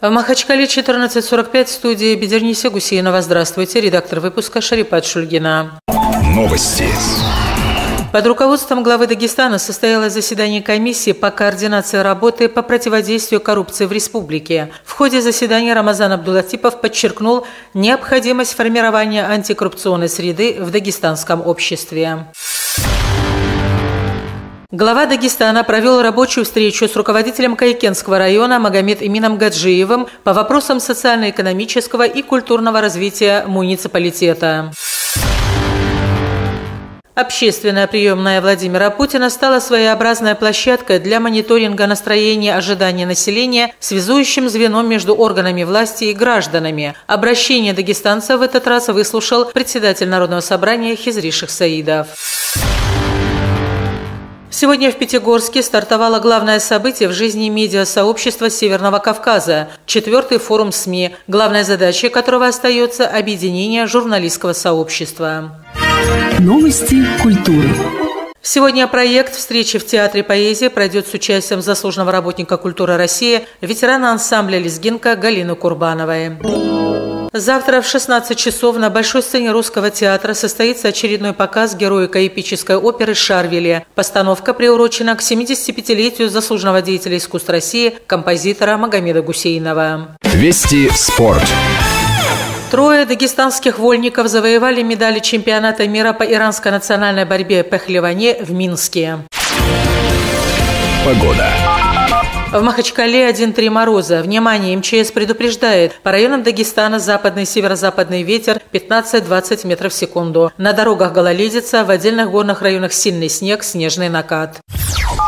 В Махачкале 14:45 в студии Бедерниса Гусейнова. Здравствуйте, редактор выпуска Шарипат Шульгина. Новости. Под руководством главы Дагестана состоялось заседание комиссии по координации работы по противодействию коррупции в республике. В ходе заседания Рамазан Абдулатипов подчеркнул необходимость формирования антикоррупционной среды в дагестанском обществе. Глава Дагестана провел рабочую встречу с руководителем Кайкенского района Магомед-Эмином Гаджиевым по вопросам социально-экономического и культурного развития муниципалитета. Общественная приемная Владимира Путина стала своеобразной площадкой для мониторинга настроения и ожидания населения, связующим звеном между органами власти и гражданами. Обращение дагестанцев в этот раз выслушал председатель Народного собрания Хизри Шахсаидов. Сегодня в Пятигорске стартовало главное событие в жизни медиасообщества Северного Кавказа – 4-й форум СМИ, главной задачей которого остается объединение журналистского сообщества. Новости культуры. Сегодня проект встречи в Театре поэзии пройдет с участием заслуженного работника культуры России, ветерана ансамбля «Лезгинка» Галины Курбановой. Завтра в 16 часов на Большой сцене Русского театра состоится очередной показ героико-эпической оперы «Шарвели». Постановка приурочена к 75-летию заслуженного деятеля искусств России, композитора Магомеда Гусейнова. Вести спорт. 3 дагестанских вольников завоевали медали чемпионата мира по иранской национальной борьбе пехлеване в Минске. Погода. В Махачкале 1,3 мороза. Внимание, МЧС предупреждает. По районам Дагестана западный и северо-западный ветер 15-20 метров в секунду. На дорогах гололедица, в отдельных горных районах сильный снег, снежный накат.